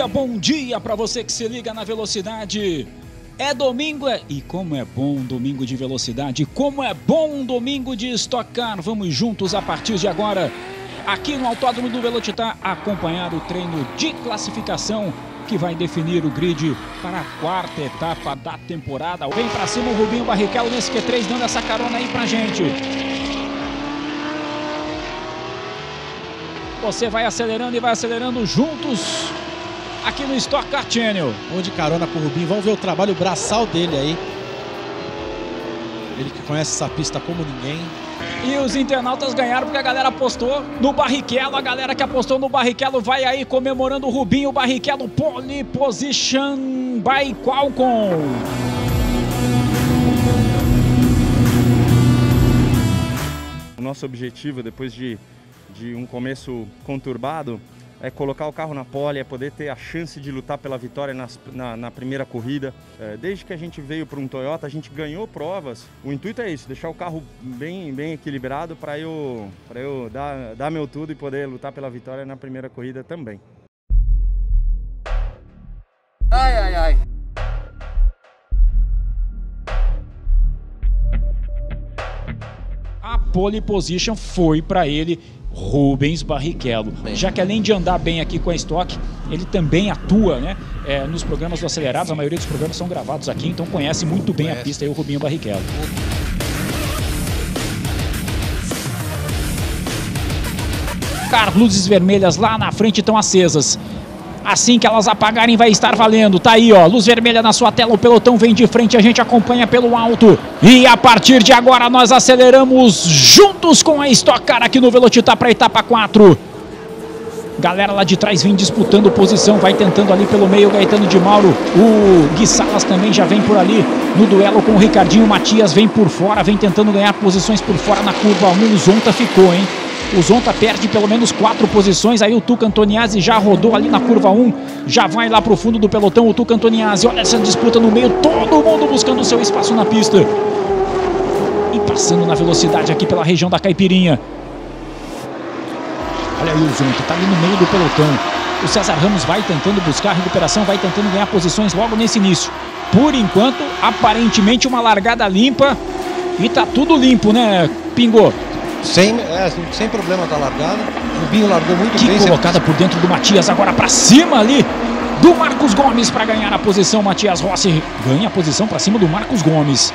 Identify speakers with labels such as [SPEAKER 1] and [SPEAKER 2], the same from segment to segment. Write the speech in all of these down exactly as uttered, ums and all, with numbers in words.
[SPEAKER 1] dia, bom dia para você que se liga na velocidade. É domingo, é... e como é bom um domingo de velocidade, como é bom um domingo de Stock Car. Vamos juntos a partir de agora, aqui no Autódromo do Velocitar, acompanhar o treino de classificação que vai definir o grid para a quarta etapa da temporada. Vem para cima o Rubinho Barrichello nesse Q três, dando essa carona aí pra gente. Você vai acelerando e vai acelerando juntos aqui no Stock Car Channel.
[SPEAKER 2] Vamos de carona com o Rubinho, vamos ver o trabalho braçal dele aí. Ele que conhece essa pista como ninguém.
[SPEAKER 1] E os internautas ganharam porque a galera apostou no Barrichello. A galera que apostou no Barrichello vai aí comemorando o Rubinho Barrichello. Pole position by Qualcomm.
[SPEAKER 3] O nosso objetivo, depois de, de um começo conturbado, é colocar o carro na pole, é poder ter a chance de lutar pela vitória nas, na, na primeira corrida. É, desde que a gente veio para um Toyota, a gente ganhou provas. O intuito é isso, deixar o carro bem, bem equilibrado para eu, para eu dar, dar meu tudo e poder lutar pela vitória na primeira corrida também.
[SPEAKER 4] Ai, ai, ai.
[SPEAKER 1] A pole position foi para ele, Rubens Barrichello. Já que além de andar bem aqui com a Stock, ele também atua, né, é, nos programas do Acelerados. A maioria dos programas são gravados aqui, então conhece muito bem conhece. a pista aí o Rubinho Barrichello. Cara, luzes vermelhas lá na frente estão acesas. Assim que elas apagarem vai estar valendo. Tá aí, ó, luz vermelha na sua tela, o pelotão vem de frente, a gente acompanha pelo alto. E a partir de agora nós aceleramos juntos com a Stock Car aqui no Velocitar para a etapa quatro. Galera lá de trás vem disputando posição, vai tentando ali pelo meio o Gaetano de Mauro. O Gui Salas também já vem por ali no duelo com o Ricardinho. O Matias vem por fora, vem tentando ganhar posições por fora na curva um. O Zonta ficou, hein? O Zonta perde pelo menos quatro posições. Aí o Tuca Antoniazzi já rodou ali na curva um. Já vai lá pro fundo do pelotão o Tuca Antoniazzi. Olha essa disputa no meio. Todo mundo buscando o seu espaço na pista. E passando na velocidade aqui pela região da Caipirinha. Olha aí o Zonta. Tá ali no meio do pelotão. O César Ramos vai tentando buscar a recuperação. Vai tentando ganhar posições logo nesse início. Por enquanto, aparentemente uma largada limpa. E tá tudo limpo, né, Pingo?
[SPEAKER 4] Sem, é, sem problema tá largado. O Rubinho largou muito
[SPEAKER 1] que
[SPEAKER 4] bem.
[SPEAKER 1] Que colocada por dentro do Matias, agora para cima ali do Marcos Gomes para ganhar a posição. Matias Rossi ganha a posição para cima do Marcos Gomes.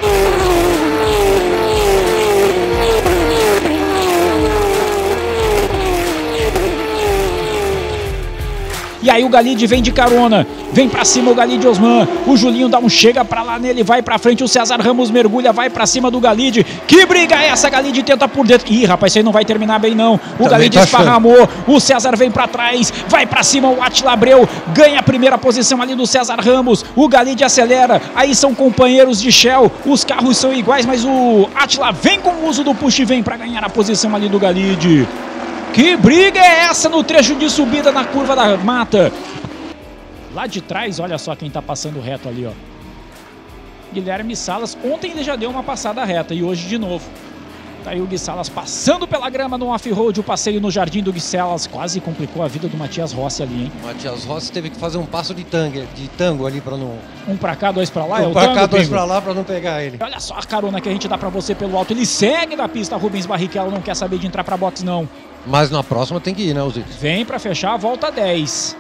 [SPEAKER 1] E aí o Galide vem de carona, vem pra cima o Galide Osman, o Julinho dá um chega pra lá nele, vai pra frente, o César Ramos mergulha, vai pra cima do Galide. Que briga é essa? Galide tenta por dentro. Ih, rapaz, isso aí não vai terminar bem não. O Galide tá esparramou, achando. O César vem pra trás, vai pra cima o Átila Abreu, ganha a primeira posição ali do César Ramos. O Galide acelera, aí são companheiros de Shell, os carros são iguais, mas o Átila vem com o uso do push e vem pra ganhar a posição ali do Galide. Que briga é essa no trecho de subida na curva da mata? Lá de trás, olha só quem tá passando reto ali, ó. Guilherme Salas. Ontem ele já deu uma passada reta e hoje de novo. Tá aí o Gui Salas passando pela grama no off-road. O passeio no jardim do Gui Salas quase complicou a vida do Matias Rossi ali, hein?
[SPEAKER 4] O Matias Rossi teve que fazer um passo de tango, de tango ali pra não...
[SPEAKER 1] Um pra cá, dois pra lá?
[SPEAKER 4] Um
[SPEAKER 1] é o
[SPEAKER 4] pra
[SPEAKER 1] tango,
[SPEAKER 4] cá, dois
[SPEAKER 1] Pingo?
[SPEAKER 4] pra lá pra não pegar ele.
[SPEAKER 1] Olha só a carona que a gente dá pra você pelo alto. Ele segue na pista. Rubens Barrichello não quer saber de entrar pra box, não.
[SPEAKER 4] Mas na próxima tem que ir, né, Osiris?
[SPEAKER 1] Vem pra fechar a volta dez.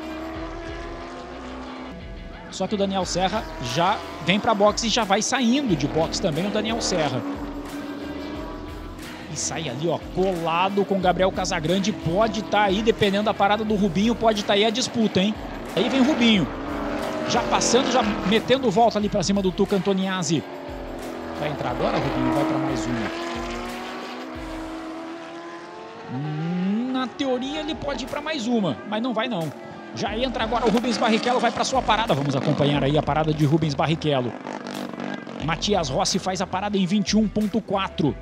[SPEAKER 1] Só que o Daniel Serra já vem pra boxe e já vai saindo de boxe também o Daniel Serra. E sai ali, ó, colado com o Gabriel Casagrande. Pode estar aí, dependendo da parada do Rubinho, pode estar aí a disputa, hein? Aí vem o Rubinho. Já passando, já metendo volta ali pra cima do Tuca Antoniazzi. Vai entrar agora, Rubinho? Vai pra mais uma. Na teoria ele pode ir para mais uma, mas não vai não. Já entra agora o Rubens Barrichello, vai para sua parada. Vamos acompanhar aí a parada de Rubens Barrichello. Matias Rossi faz a parada em vinte e um ponto quatro.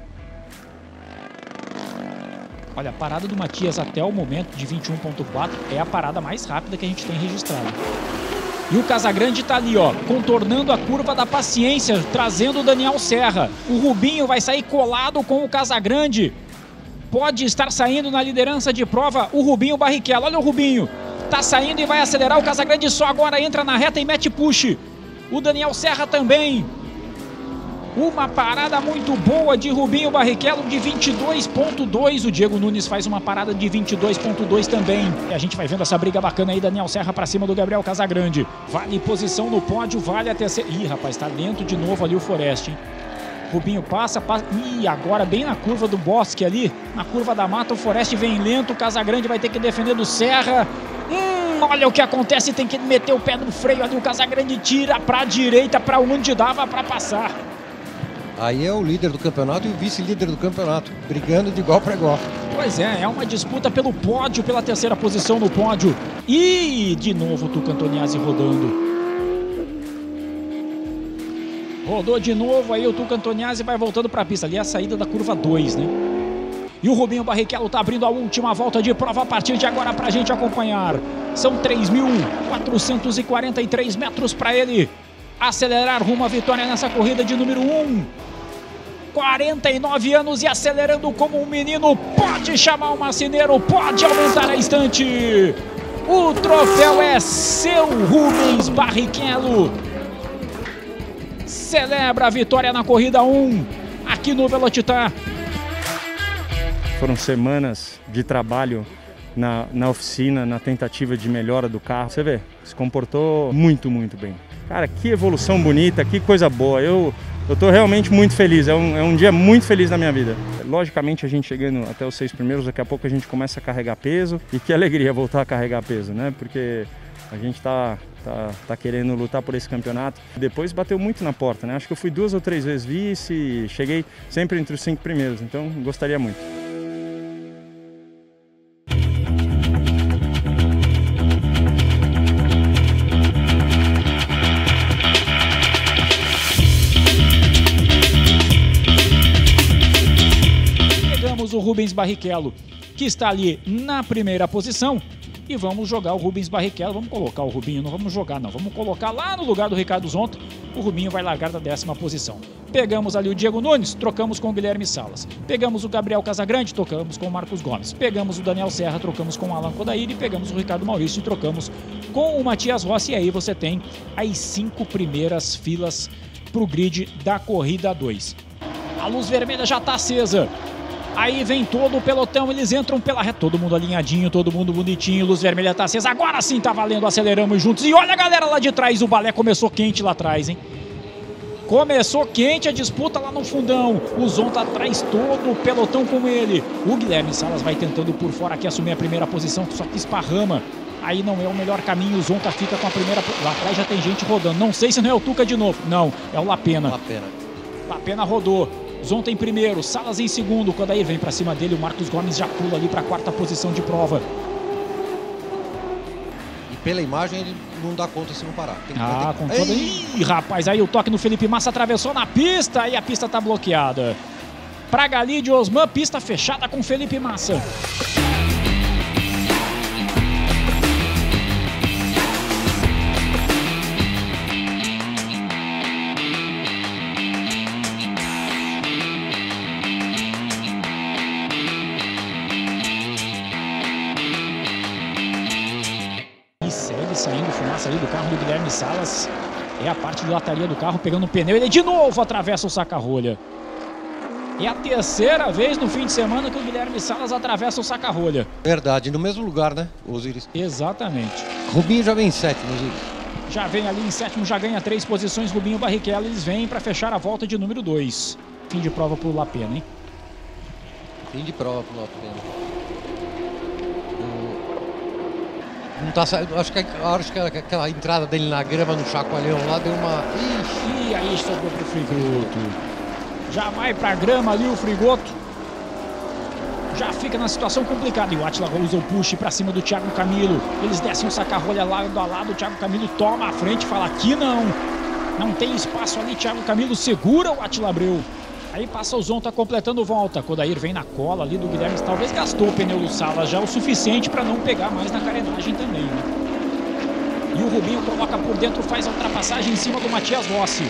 [SPEAKER 1] Olha, a parada do Matias até o momento de vinte e um ponto quatro é a parada mais rápida que a gente tem registrado. E o Casagrande tá ali, ó, contornando a curva da paciência, trazendo o Daniel Serra. O Rubinho vai sair colado com o Casagrande. Pode estar saindo na liderança de prova o Rubinho Barrichello. Olha o Rubinho. Tá saindo e vai acelerar. O Casagrande só agora entra na reta e mete push. O Daniel Serra também. Uma parada muito boa de Rubinho Barrichello de vinte e dois ponto dois. O Diego Nunes faz uma parada de vinte e dois ponto dois também. E a gente vai vendo essa briga bacana aí. Daniel Serra pra cima do Gabriel Casagrande. Vale posição no pódio, vale a terceira. Ih, rapaz, tá lento de novo ali o Forest, hein? Rubinho passa, passa. Ih, agora bem na curva do Bosque ali. Na curva da mata, o Forest vem lento. O Casagrande vai ter que defender do Serra. Hum, olha o que acontece. Tem que meter o pé no freio ali. O Casagrande tira pra direita, pra onde dava pra passar.
[SPEAKER 4] Aí é o líder do campeonato e o vice-líder do campeonato, brigando de igual para igual.
[SPEAKER 1] Pois é, é uma disputa pelo pódio, pela terceira posição no pódio. E de novo o Tuca Antoniazzi rodando. Rodou de novo, aí o Tuca Antoniazzi vai voltando para a pista. Ali é a saída da curva dois, né? E o Rubinho Barrichello tá abrindo a última volta de prova a partir de agora para a gente acompanhar. São três mil quatrocentos e quarenta e três metros para ele acelerar rumo à vitória nessa corrida de número um. quarenta e nove anos e acelerando como um menino. Pode chamar o marceneiro, pode aumentar a estante. O troféu é seu, Rubens Barrichello. Celebra a vitória na corrida um, aqui no Velocitar.
[SPEAKER 3] Foram semanas de trabalho na, na oficina, na tentativa de melhora do carro. Você vê, se comportou muito, muito bem. Cara, que evolução bonita, que coisa boa. Eu eu tô realmente muito feliz, é um, é um dia muito feliz na minha vida. Logicamente, a gente chegando até os seis primeiros, daqui a pouco a gente começa a carregar peso. E que alegria voltar a carregar peso, né? Porque a gente tá, tá, tá querendo lutar por esse campeonato. Depois bateu muito na porta, né? Acho que eu fui duas ou três vezes vice e cheguei sempre entre os cinco primeiros, então gostaria muito.
[SPEAKER 1] O Rubens Barrichello, que está ali na primeira posição, e vamos jogar o Rubens Barrichello, vamos colocar o Rubinho, não vamos jogar não, vamos colocar lá no lugar do Ricardo Zonta. O Rubinho vai largar da décima posição. Pegamos ali o Diego Nunes, trocamos com o Guilherme Salas. Pegamos o Gabriel Casagrande, trocamos com o Marcos Gomes. Pegamos o Daniel Serra, trocamos com o Alan Kodair, e pegamos o Ricardo Maurício e trocamos com o Matias Rossi. E aí você tem as cinco primeiras filas para o grid da corrida dois. A luz vermelha já está acesa. Aí vem todo o pelotão, eles entram pela reta, todo mundo alinhadinho, todo mundo bonitinho, luz vermelha tá acesa, agora sim tá valendo, aceleramos juntos. E olha a galera lá de trás, o balé começou quente lá atrás, hein? Começou quente a disputa lá no fundão, o Zonta atrás, todo o pelotão com ele. O Guilherme Salas vai tentando por fora aqui assumir a primeira posição, só que esparrama. Aí não é o melhor caminho, o Zonta fica com a primeira, lá atrás já tem gente rodando, não sei se não é o Tuca de novo, não, é o Lapena.
[SPEAKER 4] Lapena.
[SPEAKER 1] Lapena rodou. Zonta em primeiro, Salas em segundo. Quando aí vem pra cima dele, o Marcos Gomes já pula ali pra quarta posição de prova.
[SPEAKER 4] E pela imagem ele não dá conta se não parar. Tem que
[SPEAKER 1] ah,
[SPEAKER 4] ter...
[SPEAKER 1] com toda... Ih, rapaz, aí o toque no Felipe Massa atravessou na pista e a pista tá bloqueada. Pra Galide Osman, pista fechada com Felipe Massa. Saindo fumaça ali do carro do Guilherme Salas. É a parte de lataria do carro pegando o pneu. Ele de novo atravessa o saca-rolha. É a terceira vez no fim de semana que o Guilherme Salas atravessa o saca-rolha.
[SPEAKER 4] Verdade, no mesmo lugar, né, Osiris?
[SPEAKER 1] Exatamente.
[SPEAKER 4] Rubinho já vem em sétimo, Osiris.
[SPEAKER 1] Já vem ali em sétimo, já ganha três posições. Rubinho Barrichello, eles vêm para fechar a volta de número dois. Fim de prova pro Lapena, hein?
[SPEAKER 4] Fim de prova pro Lapena. Não tá saindo, acho que, acho que aquela entrada dele na grama no chacoalhão lá deu uma...
[SPEAKER 1] Ixi, aí sobrou pro Frigoto. Já vai pra grama ali o Frigoto. Já fica na situação complicada. E o Attila usa o push pra cima do Thiago Camilo. Eles descem o saca-rolha lado a lado. O Thiago Camilo toma a frente e fala: aqui não. Não tem espaço ali. Thiago Camilo segura o Attila Abreu. Aí passa o Zonta completando volta. Kodair vem na cola ali do Guilherme. Talvez gastou o pneu do Salas já o suficiente para não pegar mais na carenagem também, né? E o Rubinho coloca por dentro, faz a ultrapassagem em cima do Matias Rossi.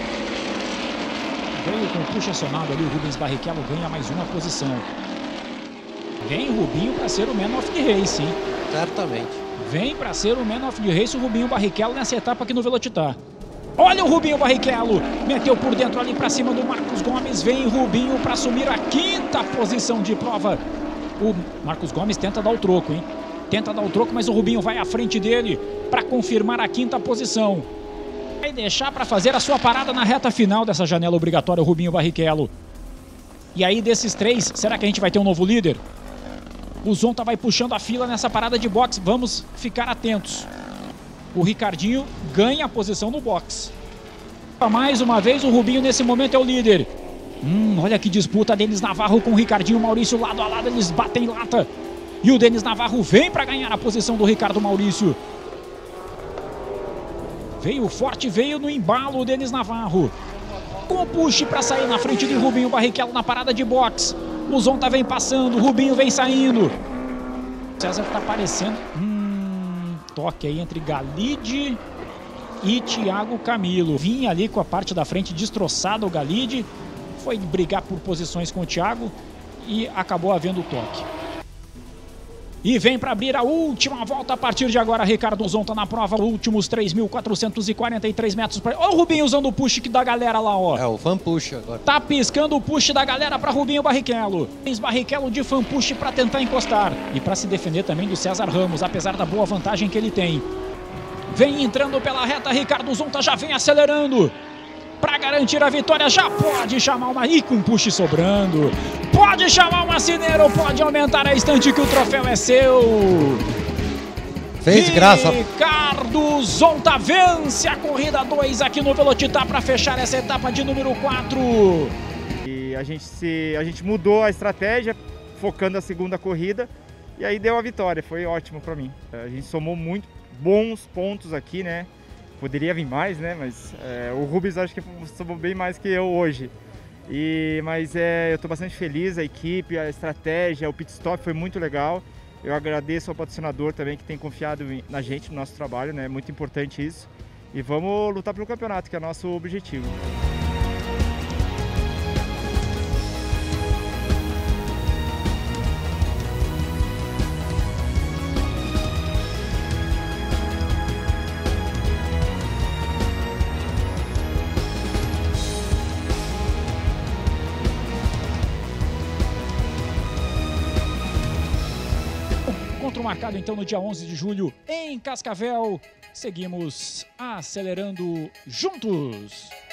[SPEAKER 1] Veio com o push acionado ali, o Rubens Barrichello ganha mais uma posição. Vem o Rubinho para ser o man of the race, hein?
[SPEAKER 4] Certamente.
[SPEAKER 1] Vem para ser o Man of the Race o Rubinho Barrichello nessa etapa aqui no Velocitar. Olha o Rubinho Barrichello, meteu por dentro ali para cima do Marcos Gomes. Vem Rubinho para assumir a quinta posição de prova. O Marcos Gomes tenta dar o troco, hein? Tenta dar o troco, mas o Rubinho vai à frente dele para confirmar a quinta posição. Vai deixar para fazer a sua parada na reta final dessa janela obrigatória o Rubinho Barrichello. E aí desses três, será que a gente vai ter um novo líder? O Zonta vai puxando a fila nessa parada de boxe, vamos ficar atentos. O Ricardinho ganha a posição no boxe. Mais uma vez o Rubinho nesse momento é o líder. Hum, olha que disputa, Denis Navarro com o Ricardinho, Maurício lado a lado, eles batem lata. E o Denis Navarro vem para ganhar a posição do Ricardo Maurício. Veio forte, veio no embalo o Denis Navarro. Com o push para sair na frente de Rubinho Barrichello na parada de boxe. O Zonta vem passando, o Rubinho vem saindo. O César tá aparecendo. Hum, toque aí entre Galide e Thiago Camilo. Vinha ali com a parte da frente destroçada o Galide. Foi brigar por posições com o Thiago e acabou havendo o toque. E vem para abrir a última volta a partir de agora, Ricardo Zonta na prova, últimos três mil quatrocentos e quarenta e três metros. Pra... Olha o Rubinho usando o push da galera lá, ó.
[SPEAKER 4] É, o fan push agora.
[SPEAKER 1] Tá piscando o push da galera para Rubinho Barrichello. Barrichello de fan push para tentar encostar. E para se defender também do César Ramos, apesar da boa vantagem que ele tem. Vem entrando pela reta, Ricardo Zonta já vem acelerando. Para garantir a vitória, já pode chamar uma... Ih, com push sobrando. Pode chamar uma Cineiro, pode aumentar a estante que o troféu é seu.
[SPEAKER 4] Fez graça.
[SPEAKER 1] Ricardo Zonta vence a corrida dois aqui no Velocitar para fechar essa etapa de número quatro.
[SPEAKER 3] E a gente, se, a gente mudou a estratégia, focando a segunda corrida, e aí deu a vitória, foi ótimo para mim. A gente somou muito bons pontos aqui, né? Poderia vir mais, né? Mas é, o Rubens acho que somou bem mais que eu hoje. E, mas é, eu estou bastante feliz, a equipe, a estratégia, o pit stop foi muito legal. Eu agradeço ao patrocinador também que tem confiado na gente, no nosso trabalho, né? É muito importante isso. E vamos lutar pelo campeonato, que é o nosso objetivo.
[SPEAKER 1] Encontro marcado então no dia onze de julho em Cascavel. Seguimos acelerando juntos.